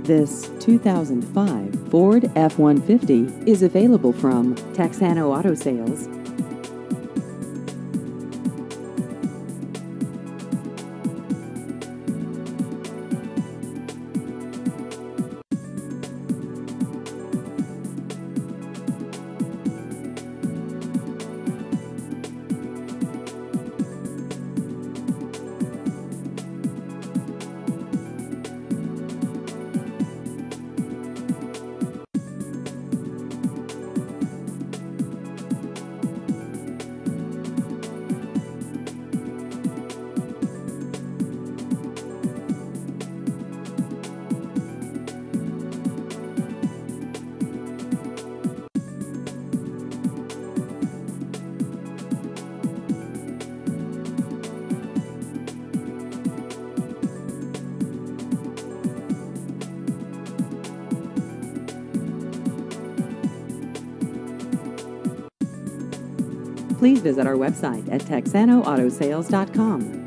This 2005 Ford F-150 is available from Texano Auto Sales. Please visit our website at texanoautosales.com.